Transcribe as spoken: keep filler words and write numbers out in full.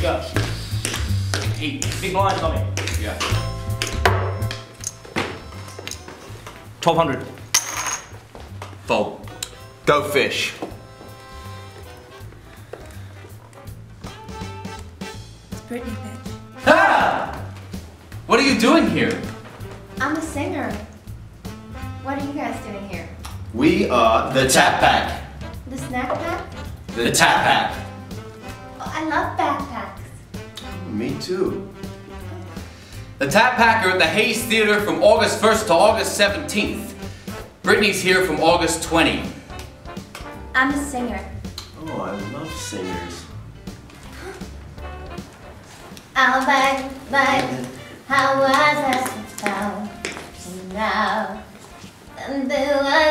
go. Eight. Big blinds on me. Yeah. twelve hundred. Fold. Go fish. It's Britney, bitch. Ah! What are you doing here? I'm a singer. What are you guys doing here? We are the Tap Pack. The snack pack? The Tap Pack. Oh, I love backpacks. Me too. The Tap Pack are at the Hayes Theater from August first to August seventeenth. Britney's here from August twentieth. I'm a singer. Oh, I love singers. I'll back, back. How was I so now? And do I